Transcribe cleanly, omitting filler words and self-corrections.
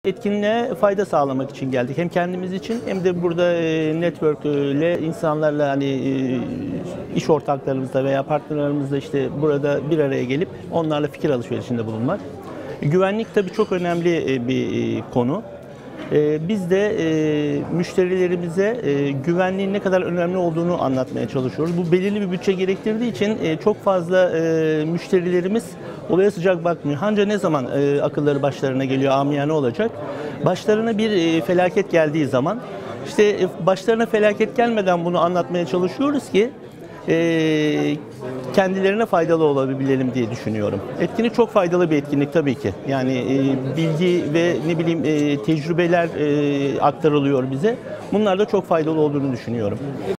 Etkinliğe fayda sağlamak için geldik. Hem kendimiz için hem de burada network ile insanlarla iş ortaklarımızla veya partnerlerimizle işte burada bir araya gelip onlarla fikir alışverişinde bulunmak. Güvenlik tabii çok önemli bir konu. Biz de müşterilerimize güvenliğin ne kadar önemli olduğunu anlatmaya çalışıyoruz. Bu belirli bir bütçe gerektirdiği için çok fazla müşterilerimiz olaya sıcak bakmıyor. Ancak ne zaman akılları başlarına geliyor, amiyane olacak. Başlarına bir felaket geldiği zaman, işte başlarına felaket gelmeden bunu anlatmaya çalışıyoruz ki kendilerine faydalı olabilelim diye düşünüyorum. Etkinlik çok faydalı bir etkinlik tabii ki. Yani bilgi ve tecrübeler aktarılıyor bize. Bunlar da çok faydalı olduğunu düşünüyorum.